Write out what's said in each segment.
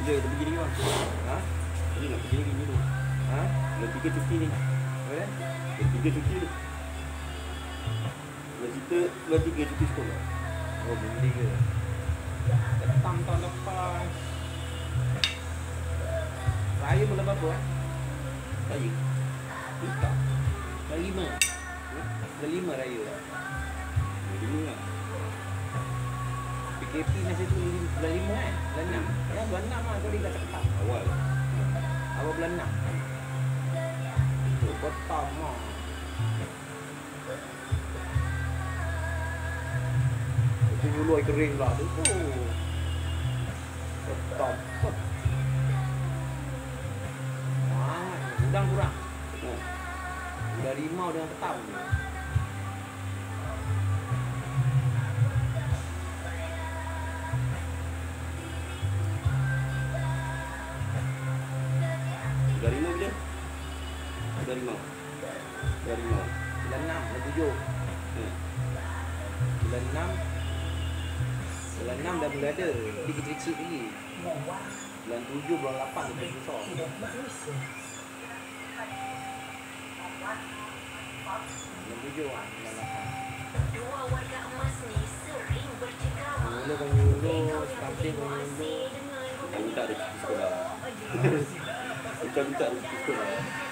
3 dah begini kan. Ha? Ini nak pergi lagi ni tu. Ha? Bulan 3 cuti ni. Boleh? Bulan 3 cuti tu. Bulan 3 cuti sekolah. Oh, bulan 3. Ketam tahun lepas. Raya bulan berapa Raya. Tak. Bulan 5. Bulan 5 raya. Bulan 5 lah. PKP masa tu bulan 5 kan? Bulan 6. Ya, bulan 6 lah kali dah ketam. Awal. Awal bulan 6. Tu ketam lah. Itu dulu air kering pula tu. Ketam. Udang kurang. Udah rimau dengan ketam ni. Dari mana bila? Dari mana? Dari mana? Bulan 6, bulan 7. Bulan 6. Bulan 6 dah mula ada. Dia kecil-kecil lagi. Bulan 7, bulan 8 dia besar. Bulan 7 lah, bulan 8. Dua warga emas ni sering bercengkrama. Mula kau nyuruh, stamping kau nyuruh. Kau minta ada cuti sekolah. Kita minta ada cuti sekolah.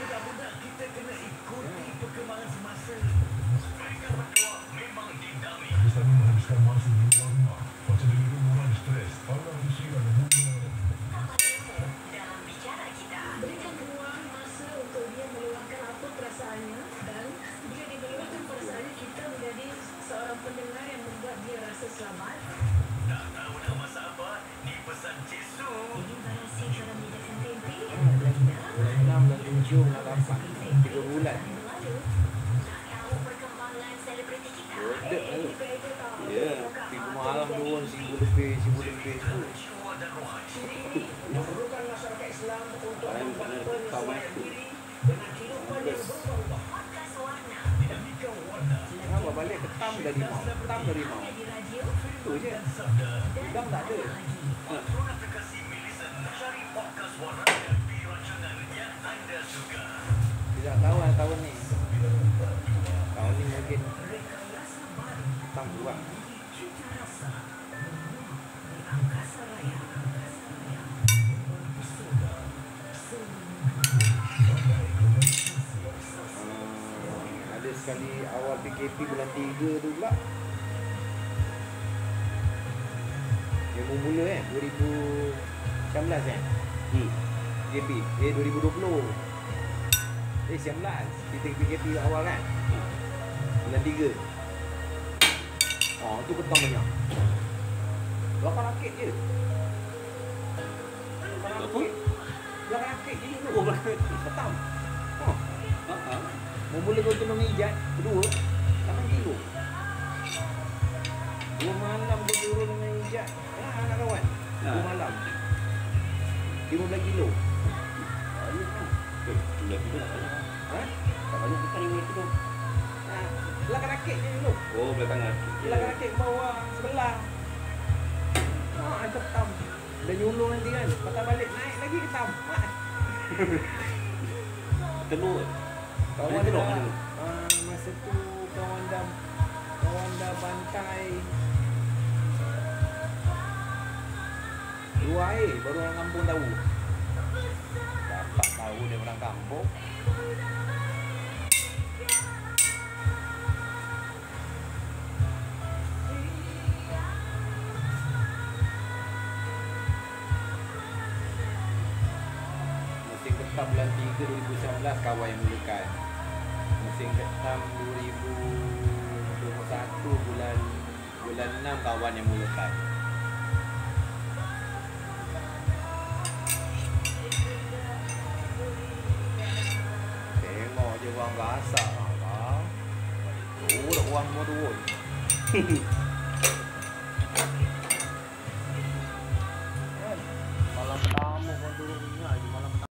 Selalu menghabiskan masa di luar rumah. Macam dulu mengurangi stres. Allah usia dan hubungan. Dalam bicara kita, Berikan ruang masa untuk dia meluahkan apa perasaannya, dan bila dia meluahkan perasaannya, kita menjadi seorang pendengar yang membuat dia rasa selamat. Tak tahu nak masak apa? Ni pesan Cik Su. Ingin berhasil dalam menjadikan tempe? Bulan 6, bulan 7, bulan 8. 3 bulan. nak tahu perkembangan selebriti kita? Bodek lalu. Ya. Minggu malam turun 1,000 lebih, 1,000 lebih. Jiwa dan rohani. Memerlukan masyarakat Islam untuk Saya bukan ada ketam dengan kehidupan yang berubah-ubah. Podcast Warna Dinamikan warna. Kenapa balik ketam dah rimau? Ketam dah rimau. Di radio, Itu je. Sabda. Udang tak ada. Patron aplikasi Millicent. Cari podcast warna dan pilih rancangan yang anda suka. Tidak tahu lah tahun ni. Tahun ni mungkin ketam kurang. Ada sekali awal PKP bulan 3 tu pula. Yang mula 2019 PKP. 2020. 19. Kita PKP awal kan. Bulan 3. Oh, tu ketam banyak. 8 rakit je. 8 rakit. 8 rakit je tu. Oh, berapa? Ketam. Oh. Mahal. Mula kau kena menghijat. Kedua 8 kilo. 2 malam kau turun dengan hijat. Anak kawan. 2 malam 15 kilo. Banyak kan? Bulan 3 tak banyak. Ha? Tak banyak bukan yang bulan 3. Belakang rakit je dulu. Oh, belakangan. Belakang rakit bawah sebelah. Ketam. Dah nyulung nanti kan. Patah balik naik lagi ketam. Telur. Kawan Telur dah. mana? Masa tu kawan dah bantai. 2 air baru orang kampung tahu. Dapat tahu dia orang kampung. Musim ketam bulan 3 2019 kawan yang mulakan. Musim ketam 2021 bulan 6 kawan yang mulakan. Tengok je orang gasak kau. Turun orang semua turun.